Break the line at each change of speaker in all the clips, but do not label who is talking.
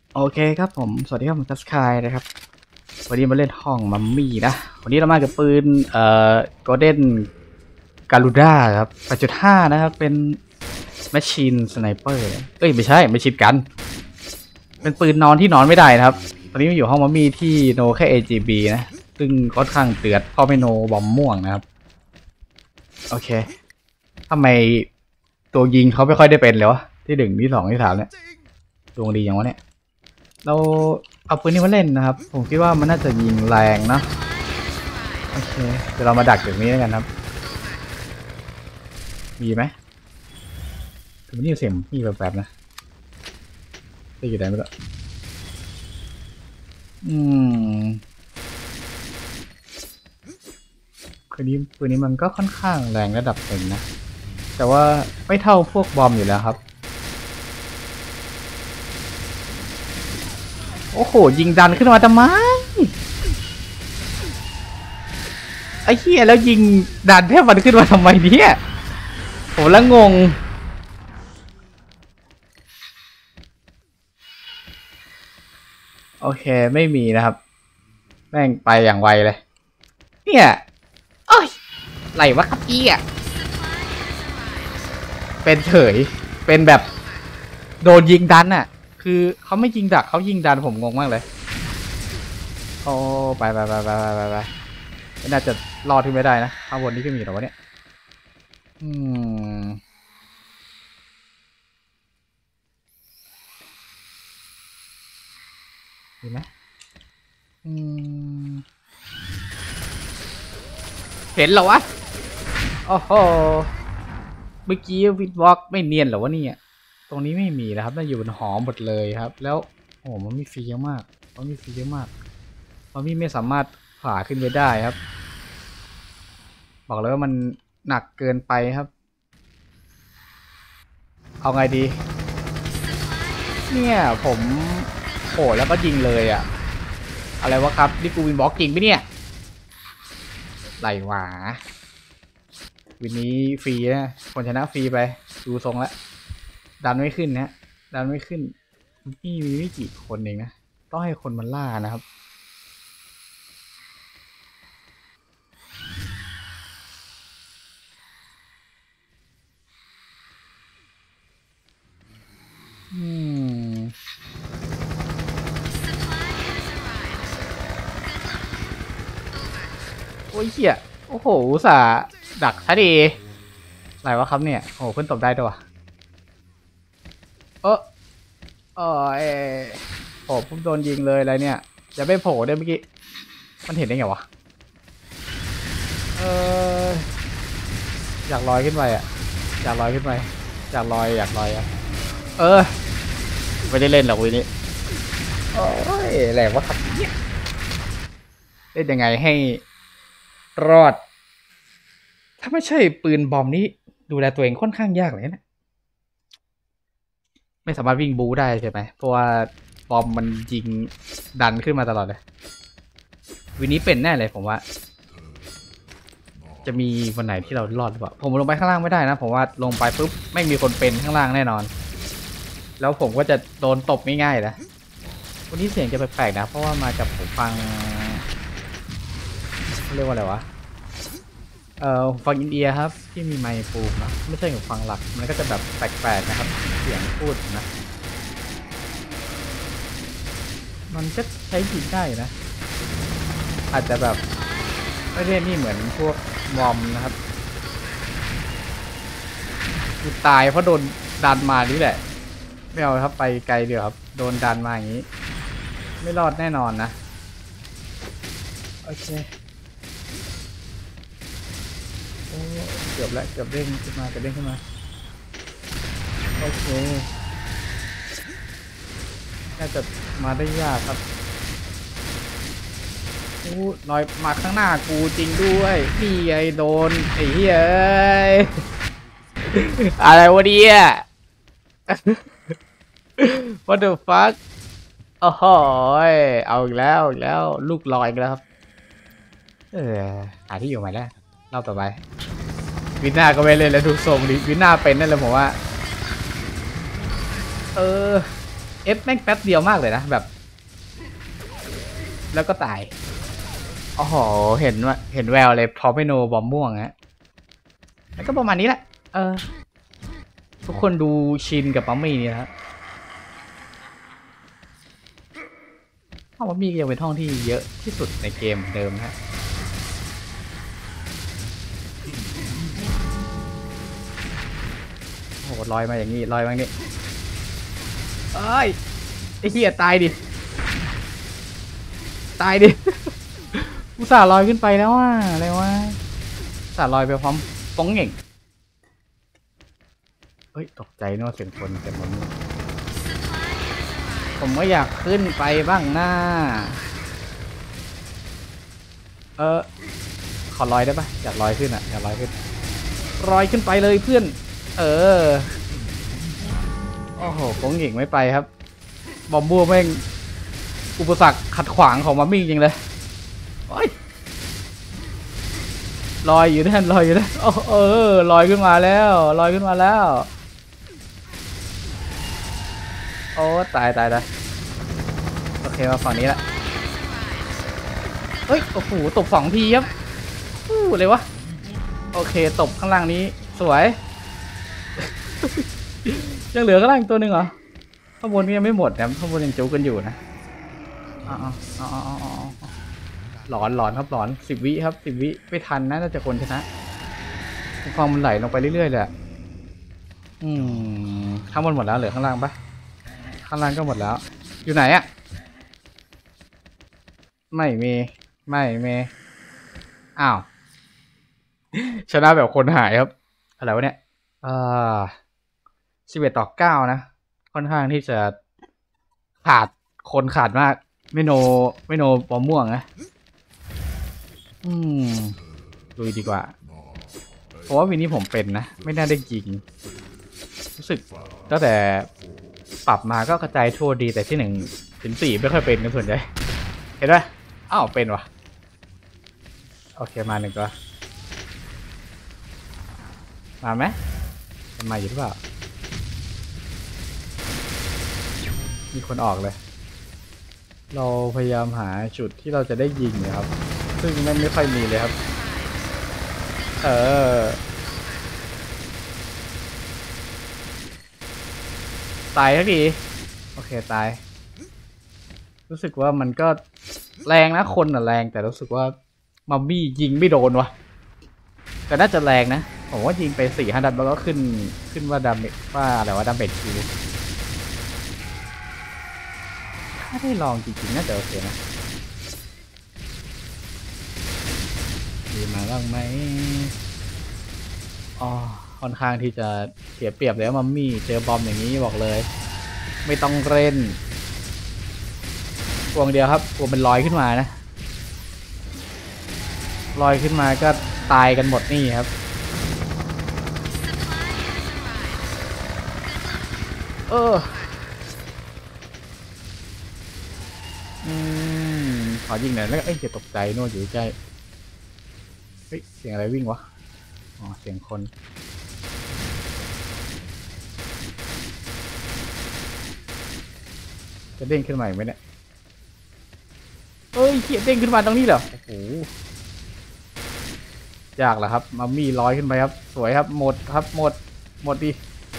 โอเคครับผมสวัสดีครับผมทัสคายนะครับวันนี้มาเล่นห้องมัมมี่นะวันนี้เรามากับปืนโกลเด้นการูด้าครับ8.5นะครับเป็นแมชชีนสไนเปอร์เอ้ยไม่ใช่ไม่ชิดกันเป็นปืนนอนที่นอนไม่ได้นะครับตอนนี้อยู่ห้องมัมมี่ที่โนแค่ AGB นะซึ่งค่อนข้างเตือดเพราะไม่โนบอมม่วงนะครับโอเคทำไมตัวยิงเขาไม่ค่อยได้เป็นเลยวะที่1ที่2ที่3เนี่ยดวงดีอย่างวะเนี่ยเราเอาปืนนี้มาเล่นนะครับผมคิดว่ามันน่าจะยิงแรงนะโอเคเดี๋ยวเรามาดักอย่างนี้แล้วกันครับมีไหมถึงนี่เสียงมีแบบๆนะได้อยู่ไหนไม่รู้อืมปืนนี้มันก็ค่อนข้างแรงระดับหนึ่งนะแต่ว่าไม่เท่าพวกบอมอยู่แล้วครับโอ้โหยิงดันขึ้นมาทำไมไอ้เหี้ยแล้วยิงดันแทบมันขึ้นมาทำไมเนี่ยผมละงงโอเคไม่มีนะครับแม่งไปอย่างไวเลยเนี่ยโอ้ยไหลวะครับพี่อ่ะเป็นเฉยเป็นแบบโดนยิงดันอ่ะคือเขาไม่ยิงดักเขายิงดันผมงงมากเลยโอ้ไปไม่น่าจะรอดขึ้นไม่ได้นะข้างบนนี้ก็มีหรอวะเนี่ยอืมมีไหมอืมเห็นเหรอวะโอ้โหเมื่อกี้วิดวอล์กไม่เนียนเหรอวะเนี่ยตรงนี้ไม่มีนะครับน่าอยู่บนหอหมดเลยครับแล้วโอ้มันมีฟรีเยอะมากมันมีฟรีเยอะมากมันไม่สามารถผ่าขึ้นไปได้ครับบอกเลยว่ามันหนักเกินไปครับเอาไงดีเนี่ยผมโผล่แล้วก็ยิงเลยอะอะไรวะครับนี่กูวินบล็อกจริงปะเนี่ยไหลหวาวินนี้ฟรีนะคนชนะฟรีไปดูทรงแล้วดันไม่ขึ้นนะดันไม่ขึ้นนี่มีไม่กี่คนเองนะต้องให้คนมันล่านะครับอืมโอ้ยเหี้ยโอ้โหอุตส่าห์ดักซะดีอะไรวะครับเนี่ยโอ้โหเพิ่งตบได้ด้วยวะเออเออเอโอ้ผมโดนยิงเลยอะไรเนี่ยจะไม่โผล่ได้เมื่อกี้มันเห็นได้ไงวะเอออยากลอยขึ้นไปอ่ะอยากลอยขึ้นไปอยากลอยอ่ะเออไม่ได้เล่นหรอกวันนี้โอ้ยแหลกวะครับเนี่ยเล่นยังไงให้รอดถ้าไม่ใช่ปืนบอมนี้ดูแลตัวเองค่อนข้างยากเลยนะไม่สามารถวิ่งบูได้ใช่ไหมเพราะว่าบอมมันยิงดันขึ้นมาตลอดเลยวันนี้เป็นแน่เลยผมว่าจะมีวันไหนที่เรารอดหรือเปล่าผมลงไปข้างล่างไม่ได้นะผมว่าลงไปปุ๊บไม่มีคนเป็นข้างล่างแน่นอนแล้วผมก็จะโดนตบง่ายๆนะวันนี้เสียงจะแปลกๆนะเพราะว่ามาจากผมฟังเรียกว่าอะไรวะฟังอินเดียครับที่มีไมค์ฟูมนะไม่ใช่กับฟังหลักมันก็จะแบบแปลกๆนะครับเสียงพูดนะมันก็ใช้ยิงได้นะอาจจะแบบไม่ได้นี่เหมือนพวกวอมนะครับคือตายเพราะโดนดันมานี่แหละไม่เอาครับไปไกลเดี๋ยวครับโดนดันมาอย่างนี้ไม่รอดแน่นอนนะโอเคโอ้เกือบแล้วเกือบเด้งขึ้นมาเกือบเด้งขึ้นมาโอเคน่าจะมาได้ยากครับอู้น้อยมาข้างหน้ากูจริงด้วยนี่ไอ้โดนไอ้เฮ้ยอะไรวะเนี่ย What the fuck โอ้โหเอาอีกแล้วอีกแล้วลูกลอยอีกแล้วครับเออหาที่อยู่ใหม่แล้วรอบต่อไปวินหน้าก็ไม่เล่นแล้วทุกทรงดิวินหน้าเป็นนั่นเลยผมว่าเออแม่งแป๊บเดียวมากเลยนะแบบแล้วก็ตายโอ้โหเห็นว่าเห็นแววเลยพอไม่โนบอมม่วงฮะแล้วก็ประมาณนี้แหละทุกคนดูชินกับมัมมี่นี่นะห้องมัมมี่ยังเป็นห้องที่เยอะที่สุดในเกมเดิมฮะโอ้โหลอยมาอย่างนี้ลอยมาอย่างนี้เอ้ยไอ้เหี้ยตายดิตายดิอุตส่าห์ลอยขึ้นไปแล้วว่าอะไรวะอุตส่าห์ลอยไปพร้อมป้องเหง่งเฮ้ยตกใจนึกว่าเสียงคนแต่ผมก็อยากขึ้นไปบ้างหน้าขอลอยได้ปะอยากลอยขึ้นอ่ะอยากลอยขึ้นลอยขึ้นไปเลยเพื่อนโอ้โหป้องเหง่งไม่ไปครับบอมบัวแม่งอุปสรรคขัดขวางของมัมมี่จริงเลยลอยอยู่นั่นลอยอยู่นั่นลอยขึ้นมาแล้วลอยขึ้นมาแล้วโอ้ตายโอเคมาฝั่งนี้ละเฮ้ยโอ้โหตบ2 ทีครับเลยวะโอเคตบข้างล่างนี้สวย ยังเหลือข้างล่างตัวหนึ่งเหรอข้างบนยังไม่หมดนะข้างบนยังจูกันอยู่นะหลอนครับหลอน10 วิครับ10 วิไม่ทันนะน่าจะคนชนะความมันไหลลงไปเรื่อยๆเลยข้างบนหมดแล้วเหลือข้างล่างปะข้างล่างก็หมดแล้วอยู่ไหนอะไม่มีอ้าวชนะแบบคนหายครับอะไรวะเนี่ย11-9นะค่อนข้างที่จะขาดคนขาดมากไม่โนปอม่วงนะลุยดีกว่าเพราะว่าวินนี้ผมเป็นนะไม่น่าได้ยิงรู้สึกตั้งแต่ปรับมาก็กระจายทั่วดีแต่ที่1 ถึง 4ไม่ค่อยเป็นกันส่วนใหญ่เห็นไหมอ้าวเป็นวะโอเคมา1 ก็มาไหมมันมาอยู่หรือเปล่ามีคนออกเลยเราพยายามหาจุดที่เราจะได้ยิงนะครับซึ่งไม่ค่อยมีเลยครับตายทักทีโอเคตายรู้สึกว่ามันก็แรงนะคนน่ะแรงแต่รู้สึกว่ามัมมี่ยิงไม่โดนวะแต่น่าจะแรงนะผมว่ายิงไป4-5 นัดแล้วก็ขึ้นว่าดาเมจว่าอะไรว่าดาเมจคิวถ้าได้ลองจริงๆน่าจะโอเคนะมีมาบ้างไหมค่อนข้างที่จะเสียเปรียบเลยมัมมี่เจอบอมอย่างนี้บอกเลยไม่ต้องเล่นพวงเดียวครับพวงเป็นลอยขึ้นมานะลอยขึ้นมาก็ตายกันหมดนี่ครับขอยิงหน่อยแล้วจะตกใจโน่นอยู่ใกล้เฮ้ยเสียงอะไรวิ่งวะเสียงคนจะเด้งขึ้นมาอีกไหมเนี่ยเขียนเด้งขึ้นมาตรงนี้เหรอโอ้โหยากเหรอครับมัมมี่ลอยขึ้นไปครับสวยครับหมดครับหมดดิ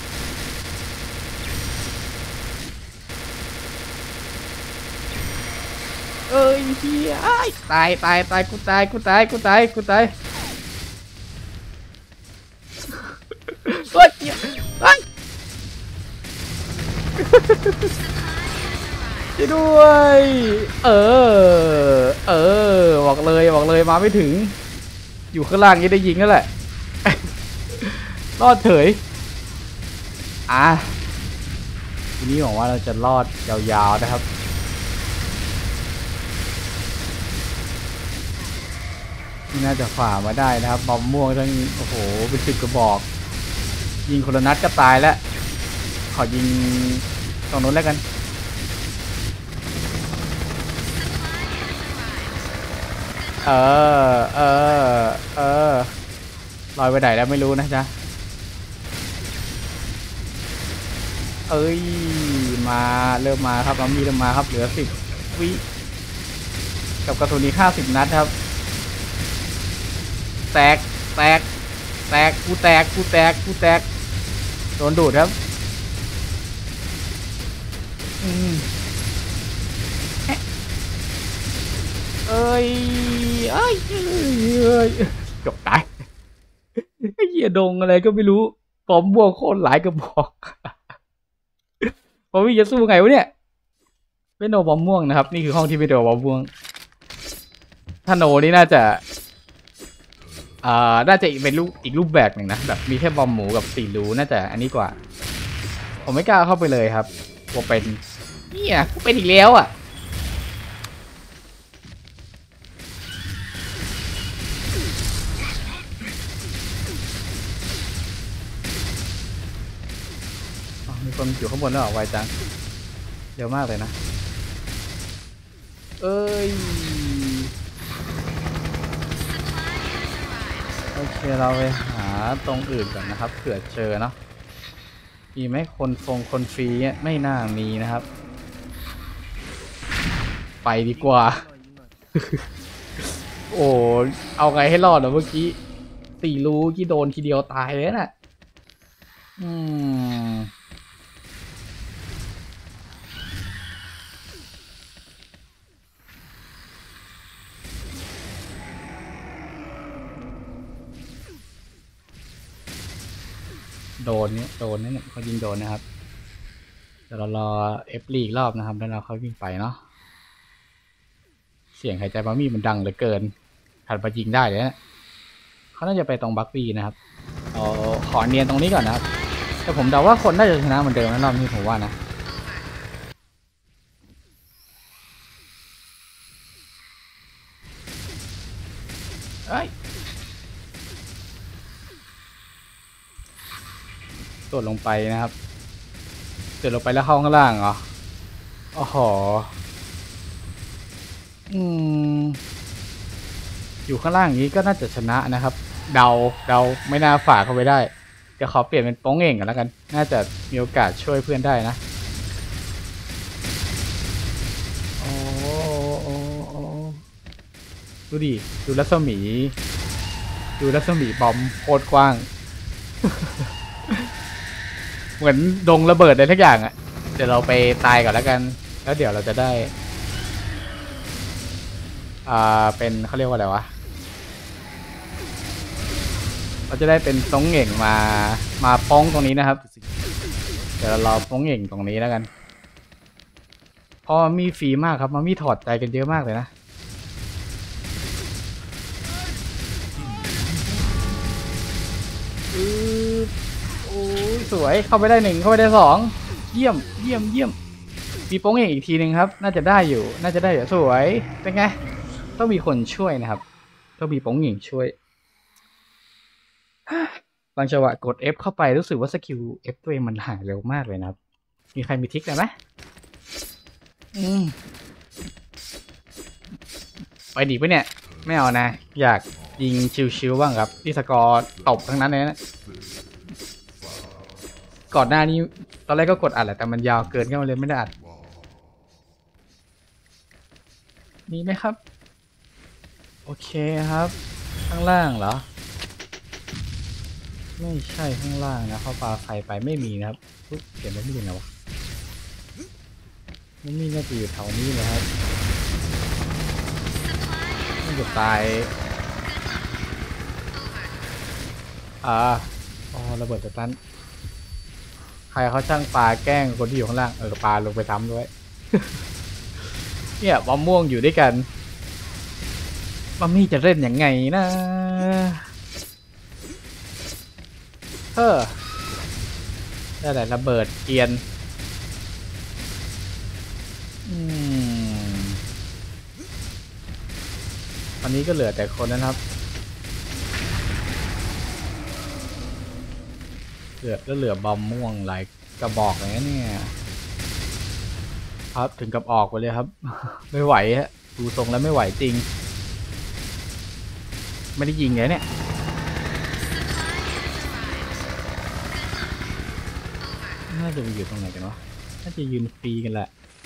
เฮียตายกูตายเฮ้ยช่วยด้วยบอกเลยมาไม่ถึงอยู่ข้างล่างนี้ได้ยิงแล้วแหละรอดเฉยทีนี้หวังว่าเราจะรอดยาวๆนะครับนี่น่าจะฝ่ามาได้นะครับบอมม่วงทั้งโอ้โหเป็น10 กระบอกยิงคนละนัดก็ตายแล้วขอยิงตรงนู้นแล้วกันลอยไปไหนแล้วไม่รู้นะจ๊ะเอ้ยมาเริ่มมาครับมัมมี่เริ่มมาครับเหลือ10 วิกับกระสุนอีก50 นัดครับแตกแตกแตกกูแตกกูแตกกูแตกโดนดูดครับเอ้ยเอ้ยเกือบตายไอ้เหี้ยดงอะไรก็ไม่รู้ปอมบวกโคตรหลายกระบอกผมวิ่งจะสู้ไงวะเนี่ยไม่โนบอมม่วงนะครับนี่คือห้องที่ไม่โดนบอมม่วงถ้าโนนี่น่าจะน่าจะเป็นอีกรูปแบบหนึ่งนะแบบมีแค่บอมหมูกับ4 รูน่าจะอันนี้กว่าผมไม่กล้าเข้าไปเลยครับกลัวเป็นเนี่ยกูเป็นอีกแล้วอ่ะมีคนอยู่ข้างบนแล้วเหรอไวจังเร็วมากเลยนะเอ้ยโอเคเราไปหาตรงอื่นก่อนนะครับเผื่อเจอเนาะมีไหมคนฟรีเนี่ยไม่น่ามีนะครับไปดีกว่าโอ้เอาไงให้รอดเหรอเมื่อกี้4 รูที่โดนทีเดียวตายเลยน่ะโดนเนี่ยเขายิงโดนนะครับเดี๋ยวเรารอเอฟลีกรอบนะครับแล้วเราเขาวิ่งไปเนาะเสียงหายใจบะมี่มันดังเหลือเกินถัดมายิงได้เลยนะเขาน่าจะไปตรงบัคบี้นะครับขอเนียนตรงนี้ก่อนนะครับแต่ผมเดาว่าคนน่าจะชนะเหมือนเดิมนะรอบนี้ผมว่านะเอ้ยโดดลงไปนะครับโดดลงไปแล้วเข้าข้างล่างเหรอโอ้โหอยู่ข้างล่างอย่างนี้ก็น่าจะชนะนะครับเดาไม่น่าฝ่าเข้าไปได้เดี๋ยวขอเปลี่ยนเป็นโป้งเองกันแล้วกันน่าจะมีโอกาสช่วยเพื่อนได้นะโอ้ดูดิดูรัศมีบอมโคตรกว้างเหมือนดงระเบิดอะไรทุกอย่างอ่ะเดี๋ยวเราไปตายก่อนแล้วกันแล้วเดี๋ยวเราจะได้เป็นเขาเรียกว่าอะไรวะเราจะได้เป็นตงเหง่งมาป้องตรงนี้นะครับเดี๋ยวเรารอป้องเหง่งตรงนี้แล้วกันเพราะมีฟรีมากครับมันมีถอดใจกันเยอะมากเลยนะโอ้ยสวยเข้าไปได้1เข้าไปได้2เยี่ยมมีโป้งเองอีกทีหนึ่งครับน่าจะได้อยู่สวยเป็นไงต้องมีคนช่วยนะครับต้องมีโป้งเองช่วยบางจังหวะกด F เข้าไปรู้สึกว่าสกิล F ตัวเองมันหายเร็วมากเลยนะครับมีใครมีทริคอะไรไหมไปดีปะเนี่ยไม่เอานะอยากยิงชิวๆบ้างครับที่สกอร์ตบทั้งนั้นเลยนะก่อนหน้านี้ตอนแรกก็กดอัดแหละแต่มันยาวเกินก็เลยไม่ได้อัดมีไหมครับโอเคครับข้างล่างเหรอไม่ใช่ข้างล่างนะเขาปาไฟไปไม่มีนะครับเขียนว่าไม่มีนะวะไม่มีน่าจะอยู่แถวนี้เลยครับมันจะตายระเบิดจะตันใครเขาช่างปลาแกล้งคนที่อยู่ข้างล่างปลาลงไปซ้ำด้วย เนี่ยบอมม่วงอยู่ด้วยกันมัมมี่จะเล่นยังไงนะได้แต่ระเบิดเกียนวันนี้ก็เหลือแต่คนนะครับเหลือบอมม่วงหลายกระบอกเลยนะเนี่ยครับถึงกับออกไปเลยครับ ไม่ไหวฮะดูทรงแล้วไม่ไหวจริงไม่ได้ยิงเลยเนี่ยน่าจะไปอยู่ตรงไหนกันวะน่าจะยืนฟรีกันแหละ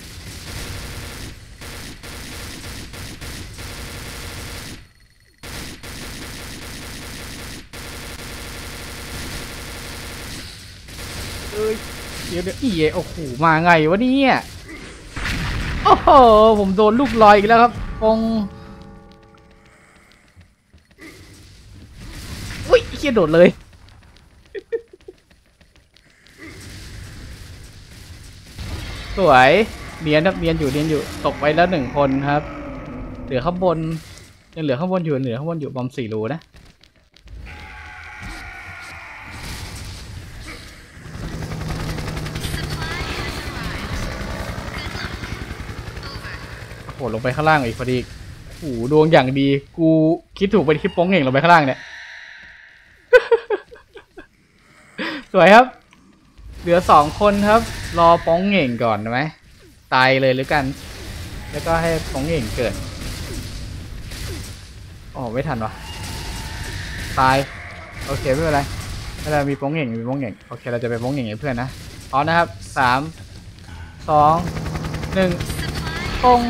เดี๋ยวโอ้โหมาไงวะเนี่ยโอ้โหผมโดนลูกลอยอีกแล้วครับปงอุ้ยเฮียโดดเลยสวยเนียนครับเนียนอยู่ตกไปแล้ว1 คนครับเหลือข้างบนยังเหลือข้างบนอยู่บอม4 รูนะโหลงไปข้างล่างอีกพอดีโอ้โหดวงอย่างดีกูคิดถูกไปที่โป้งเหน่งลงไปข้างล่างเนี่ย สวยครับเหลือ2 คนครับรอโป้งเหน่งก่อนไหมตายเลยหรือกันแล้วก็ให้โป้งเหน่งเกิดอ๋อไม่ทันวะตายโอเคไม่เป็นไรไม่เป็นไรมีโป้งเหน่งโอเคเราจะไปโป้งเหน่งให้เพื่อนนะพร้อมนะครับ3 2 1ปง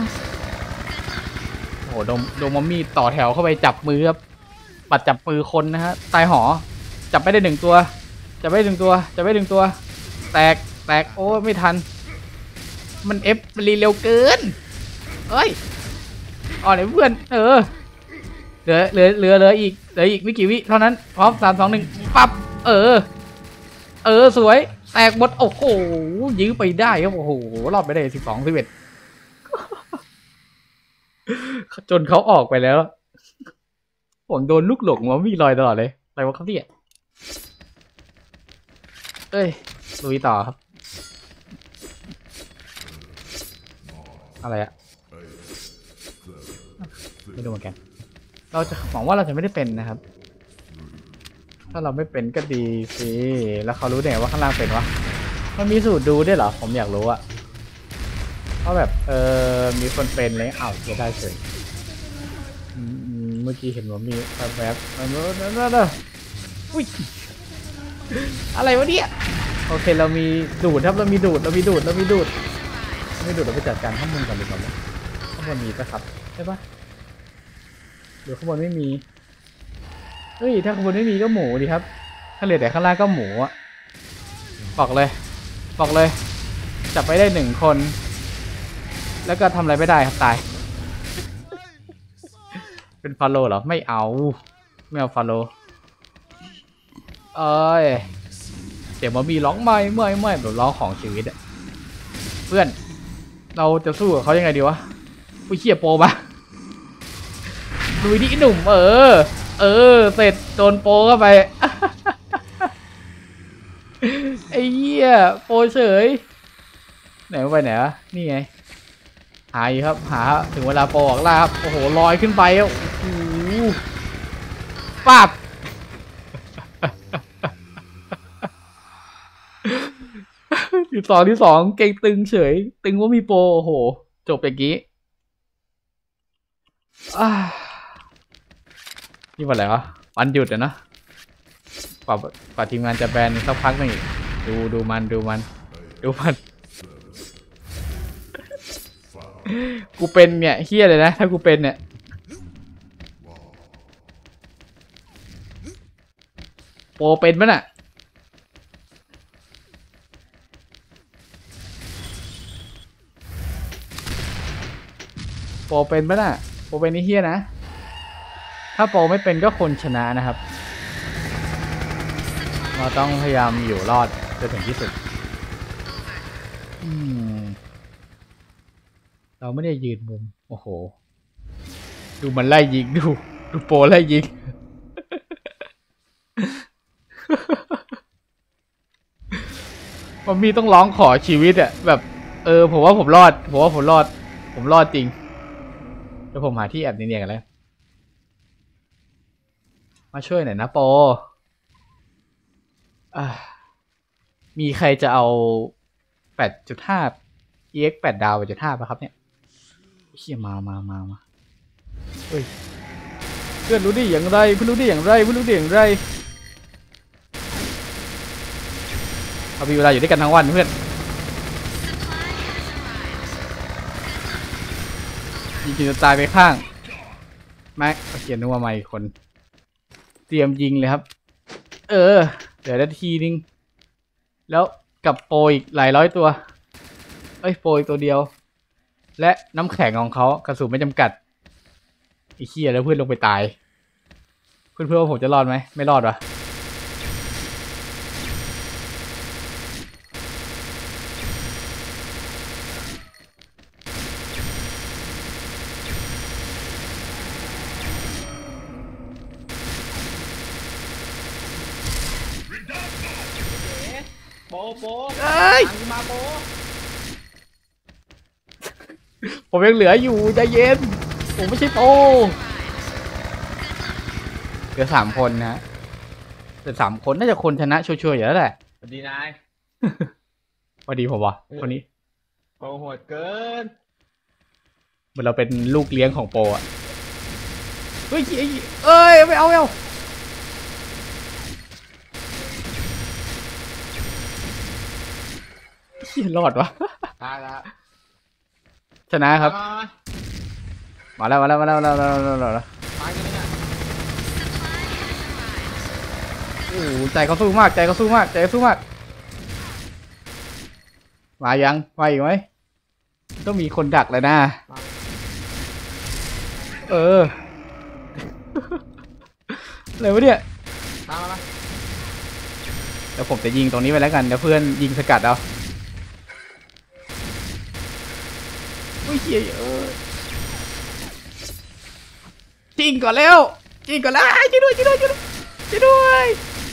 โอ้โหโดมอมมี่ต่อแถวเข้าไปจับมือครับปัดจับมือคนนะฮะตายหอจับไม่ได้1 ตัวจับไม่ได้1 ตัว แตกโอ้ไม่ทันมันมันรีเร็วเกินเอ้ยอ๋อไหนเพื่อนเหลืออีกไม่กี่วิเท่านั้นพร้อม3 2 1ปั๊บสวยแตกหมดโอ้โหยื้อไปได้ครับโอ้โหรอดไปได้12 11จนเขาออกไปแล้วผมโดนลูกหลงมาวิ่งลอยตลอดเลยอะไรวะครับเนี่ยลุยต่อครับอะไรอะไม่รู้เหมือนกันเราจะหวังว่าเราจะไม่ได้เป็นนะครับถ้าเราไม่เป็นก็ดีสิแล้วเขารู้ได้ไงว่าข้างล่างเป็นวะมันมีสูตรดูด้วยเหรอผมอยากรู้อะเพราะแบบมีคนเป็นเลยอ้าวจะได้เฉยเมื่อกี้เห็นว่ามีแบบอุ้ยอะไรวะเนี่ยโอเคเรามีดูดครับเรามีดูดเราไปจัดการข้างบนก่อนดีกว่าข้างบนมีปะครับใช่ปะเดี๋ยวข้างบนไม่มีถ้าข้างบนไม่มีก็หมูดีครับถ้าเหลือแต่ข้างล่างก็หมูอะบอกเลยจับไปได้1 คนแล้วก็ทำอะไรไม่ได้ครับตายเป็นฟาโลเหรอไม่เอาฟาโลเดี๋ยวมามีร้องไม่แบบร้องของชีวิตอะเพื่อนเราจะสู้กับเขายังไงดีวะผู้เชี่ยโปมาลุยดิหนุ่มเสร็จโดนโปเข้าไปไอ้เหี้ยโปเฉยไหนไปไหนวะนี่ไงหาอยู่ครับหาถึงเวลาโปออกล่าครับโอ้โหลอยขึ้นไปโอ้โหปั๊บที่สองเก่งตึงเฉยตึงว่ามีโปโอ้โหจบอย่างนี้นี่วันอะไรวะวันหยุดอะนะกว่าทีมงานจะแบนสักพักหนึ่งดูมันกูเป็นเนี่ยเฮี้ยเลยนะถ้ากูเป็นเนี่ยโปเป็นมั้ยน่ะโปเป็นมั้ยน่ะโปเป็นนี่เฮี้ยนะถ้าโปไม่เป็นก็คนชนะนะครับเราต้องพยายามอยู่รอดจนถึงที่สุดเราไม่ได้ยืนมุมโอ้โหดูมันไล่ยิงดูโปไล่ยิงมันมีต้องร้องขอชีวิตอะแบบผมว่าผมรอดจริงเดี๋ยวผมหาที่แอบเนียนๆกันแล้วมาช่วยหน่อยนะโปมีใครจะเอา 8.5 EX 8 ดาว 8.5 ป่ะครับเนี่ยเฮียมาเฮ้ยเพื่อนรู้ได้อย่างไรเรามีเวลาอยู่ด้วยกันทั้งวันเพื่อนยิงจะตายไปข้างแม็กเขียนนึกว่าไม่คนเตรียมยิงเลยครับเดี๋ยวนาทีนึงแล้วกับโปรอีกหลายร้อยตัวโปรอีกตัวเดียวและน้ำแข็งของเขากระสุนไม่จำกัดไอ้เหี้ยแล้วเพื่อนลงไปตายเพื่อนว่าผมจะรอดไหมไม่รอดวะ
โปโป
เอ้ย
มาโป
ผมยังเหลืออยู่ใจเย็นผมไม่ใช่โปเหลือ3 คนนะแต่3 คนน่าจะคนชนะชัวร์ๆอยู่แล้วแหละ
สวัสดีนาย
พอดีผมวะคนนี้
โปโหดเกิน
เหมือนเราเป็นลูกเลี้ยงของโปอ่ะเฮ้ยไม่เอาเฮียรอดวะ
ตายละ
ชนะครับ
มา
มาแล้ว
มากันเนี่ย
โอ้โหใจเขาสู้มากมายังมาอีกไหมต้องมีคนดักเลยนะอะไรวะเนี่ย
มา
เดี๋ยวผมจะยิงตรงนี้ไปแล้วกันเดี๋ยวเพื่อนยิงสกัดเอาโอ้ยเฮียยิงก่อนแล้วช่วยด้วย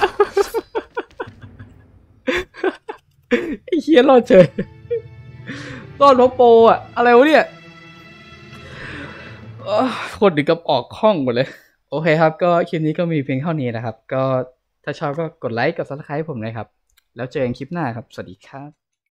ไอ้เฮียรอดเฉยรอดเพราะโปรอะอะไรวะเนี่ยคนถึงกับออกห้องหมดเลยโอเคครับก็คลิปนี้ก็มีเพียงเท่านี้นะครับก็ถ้าชอบก็กดไลค์กด Subscribe ผมเลยครับแล้วเจอกันคลิปหน้าครับสวัสดีครับ